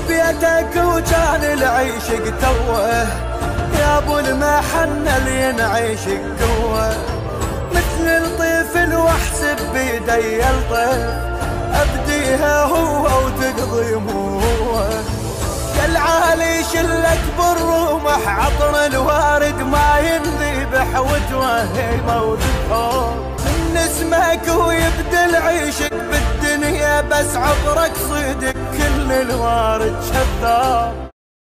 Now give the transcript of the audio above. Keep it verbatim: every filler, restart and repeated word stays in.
بيتك وكان العيشق توه، يا ابو المحن اللي ينعيشق قوه، مثل الطفل واحسب بيدي الطيف، ابديها هو وتقضي مو هو. يا العالي شلك بالرمح عطر الوارد ما ينذبح وتوهي موت حب، من اسمك ويبدل عيشك بالدنيا بس عبرك صدق كل الوارد شذاب.